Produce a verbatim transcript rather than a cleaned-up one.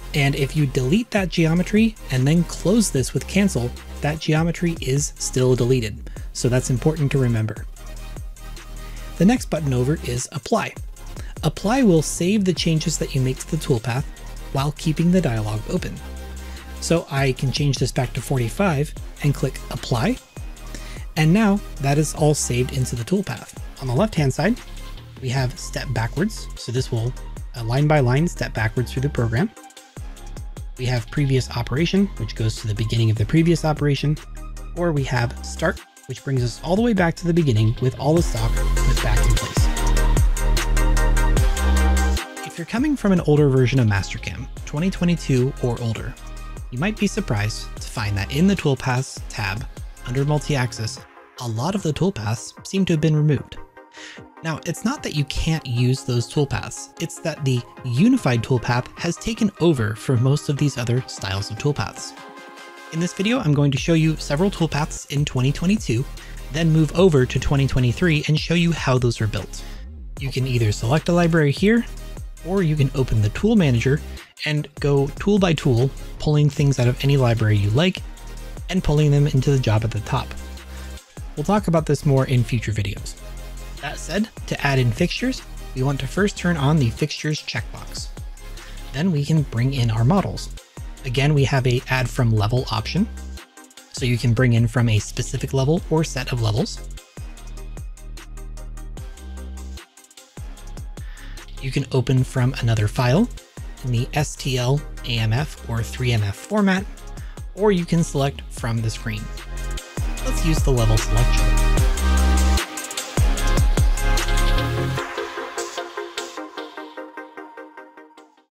And if you delete that geometry and then close this with cancel, that geometry is still deleted. So that's important to remember. The next button over is Apply. Apply will save the changes that you make to the toolpath while keeping the dialog open. So I can change this back to forty-five and click Apply. And now that is all saved into the toolpath. On the left-hand side, we have step backwards. So this will uh, line by line step backwards through the program. We have previous operation, which goes to the beginning of the previous operation, or we have start, which brings us all the way back to the beginning with all the stock put back in place. If you're coming from an older version of Mastercam, twenty twenty-two or older, you might be surprised to find that in the Toolpaths tab under Multi-Axis, a lot of the toolpaths seem to have been removed. Now, it's not that you can't use those toolpaths, it's that the unified toolpath has taken over for most of these other styles of toolpaths. In this video, I'm going to show you several toolpaths in twenty twenty-two, then move over to twenty twenty-three and show you how those are built. You can either select a library here, or you can open the tool manager and go tool by tool, pulling things out of any library you like and pulling them into the job at the top. We'll talk about this more in future videos. That said, to add in fixtures, we want to first turn on the fixtures checkbox. Then we can bring in our models. Again, we have a add from level option, so you can bring in from a specific level or set of levels. You can open from another file in the S T L, A M F, or three M F format, or you can select from the screen. Let's use the level selection.